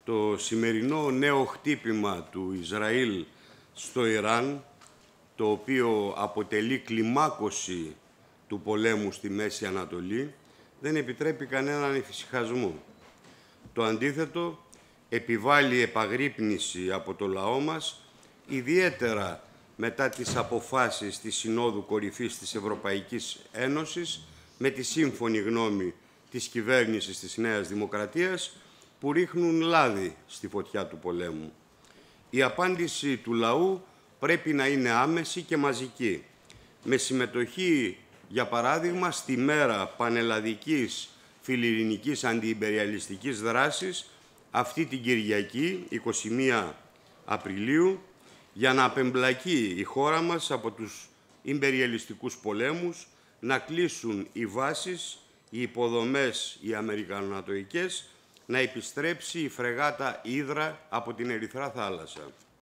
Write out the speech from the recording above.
Το σημερινό νέο χτύπημα του Ισραήλ στο Ιράν, το οποίο αποτελεί κλιμάκωση του πολέμου στη Μέση Ανατολή, δεν επιτρέπει κανέναν εφησυχασμό. Το αντίθετο, επιβάλλει επαγρύπνηση από το λαό μας, ιδιαίτερα μετά τις αποφάσεις της Συνόδου Κορυφής της Ευρωπαϊκής Ένωσης, με τη σύμφωνη γνώμη της κυβέρνησης της Νέας Δημοκρατίας, που ρίχνουν λάδι στη φωτιά του πολέμου. Η απάντηση του λαού πρέπει να είναι άμεση και μαζική, με συμμετοχή, για παράδειγμα, στη μέρα πανελλαδικής φιλιρινικής αντιυμπεριαλιστικής δράσης, αυτή την Κυριακή, 21 Απριλίου, για να απεμπλακεί η χώρα μας από τους ιμπεριαλιστικούς πολέμους, να κλείσουν οι βάσεις, οι υποδομές, οι αμερικανονατοικές, να επιστρέψει η φρεγάτα Ύδρα από την Ερυθρά Θάλασσα.